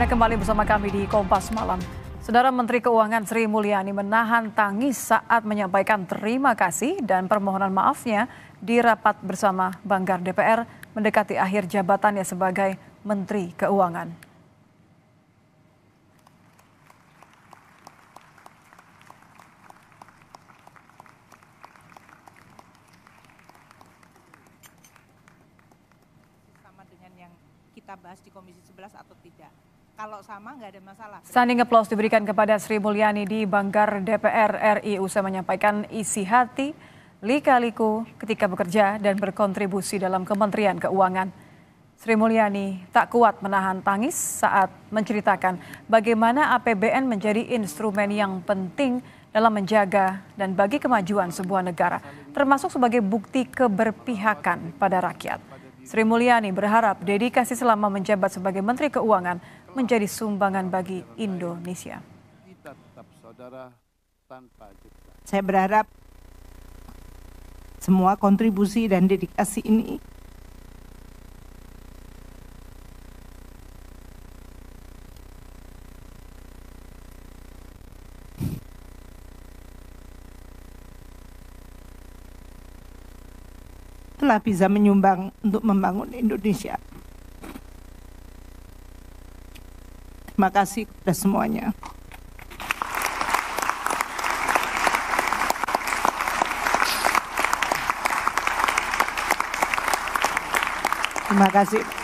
Anda kembali bersama kami di Kompas Malam. Saudara Menteri Keuangan Sri Mulyani menahan tangis saat menyampaikan terima kasih dan permohonan maafnya di rapat bersama Banggar DPR mendekati akhir jabatannya sebagai Menteri Keuangan. Kita bahas di Komisi 11 atau tidak. Kalau sama nggak ada masalah. Standing applause diberikan kepada Sri Mulyani di Banggar DPR RI usai menyampaikan isi hati lika-liku ketika bekerja dan berkontribusi dalam Kementerian Keuangan. Sri Mulyani tak kuat menahan tangis saat menceritakan bagaimana APBN menjadi instrumen yang penting dalam menjaga dan bagi kemajuan sebuah negara, termasuk sebagai bukti keberpihakan pada rakyat. Sri Mulyani berharap dedikasi selama menjabat sebagai Menteri Keuangan menjadi sumbangan bagi Indonesia. Saya berharap semua kontribusi dan dedikasi ini telah bisa menyumbang untuk membangun Indonesia. Terima kasih kepada semuanya. Terima kasih.